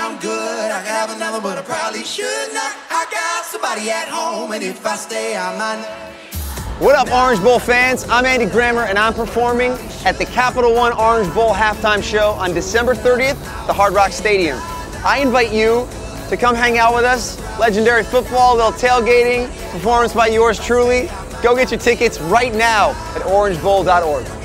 I'm good. I could have another, but I probably should not. I got somebody at home, and if I stay, I might. What up, Orange Bowl fans? I'm Andy Grammer, and I'm performing at the Capital One Orange Bowl halftime show on December 30th at the Hard Rock Stadium. I invite you to come hang out with us. Legendary football, little tailgating, performance by yours truly. Go get your tickets right now at orangebowl.org.